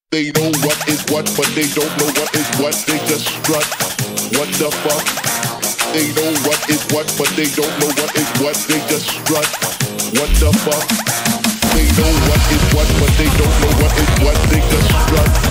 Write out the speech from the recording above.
They know what is what, but they don't know what is what. They just strut. What the fuck? They know what is what, but they don't know what is what. They just strut. What the fuck? They know what is what, but they don't know what is what. They just strut.